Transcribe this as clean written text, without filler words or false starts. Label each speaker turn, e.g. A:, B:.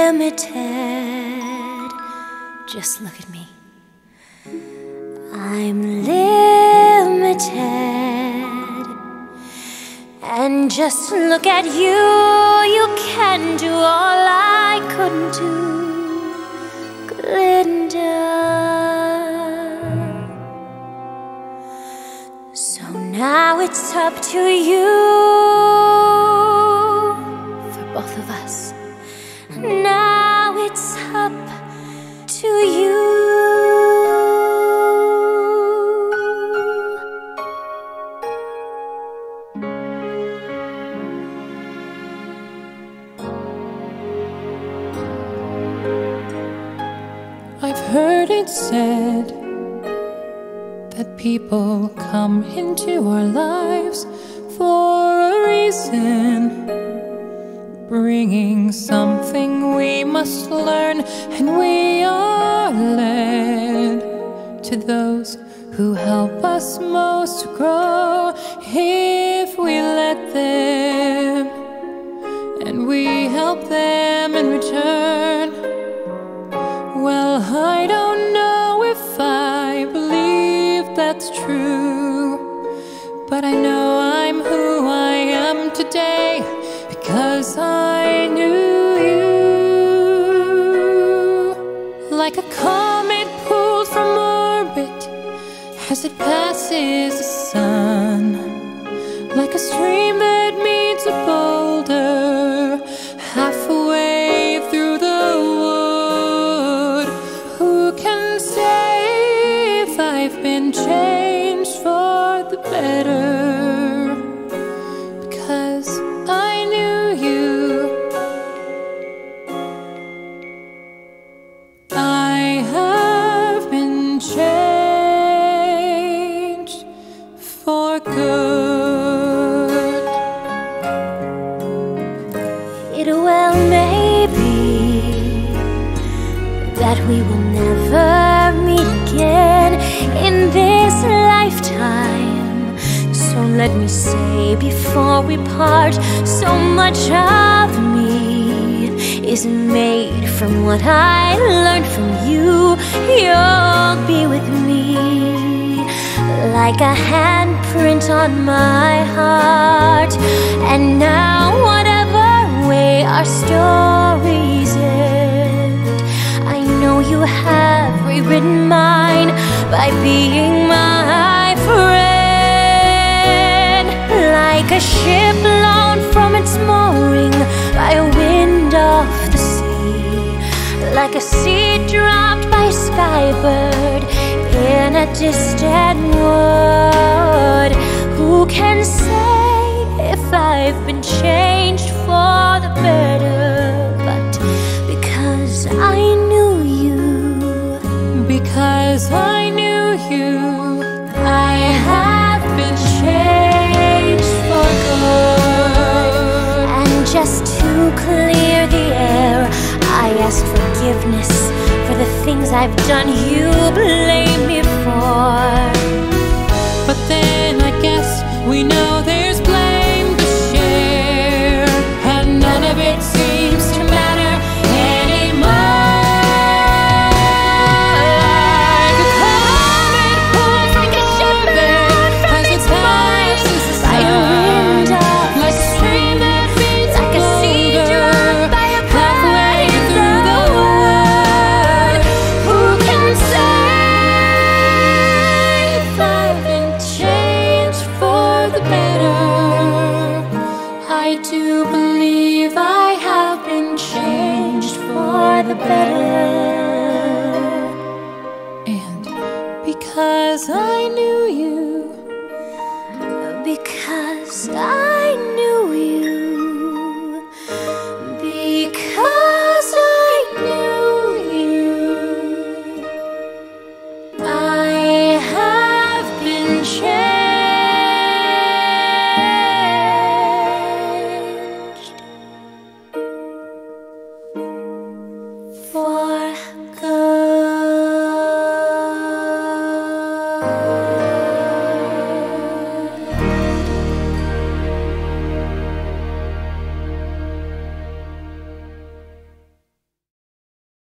A: limited. Just look at me. I'm limited. And just look at you. You can do all I couldn't do, Glinda. So now it's up to you, for both of us. Now it's up to you.
B: I've heard it said that people come into our lives for a reason, bringing something we must learn, and we are led to those who help us most grow if we let them, and we help them in return. Well, I don't know if I believe that's true, but I know I'm who I am today because I knew you. Like a comet pulled from orbit as it passes the sun, like a stream that meets a boulder halfway through the wood. Who can say if I've been changed for the better? Because I knew you. I have been changed for good.
A: It well may be that we will never meet again in this lifetime. So let me say before we part, so much of me is made from what I learned from you. You'll be with me like a handprint on my heart. And now whatever way our stories end, I know you have rewritten mine by being my friend. Like a ship blown from its mooring by a wind off the sea, like a seed dropped by a skybird in a distant wood. Who can say if I've been changed for the better? But because I knew you,
B: Because I knew you,
A: I have been changed for good. And just to clear the air, I ask forgiveness for the things I've done you blame me for.
B: but then I guess we know there's blame to share, and none of it seems to matter anymore. Like a comet pulled from orbit as it passes the
A: By a wind
B: sun,
A: off
B: like a stream that meets
A: like a seed
B: a
A: dropped by a
B: halfway
A: bird
B: through the wood.
A: Who can say if I've been
B: Changed for the better. I do believe I have been changed
A: for the better?
B: and because I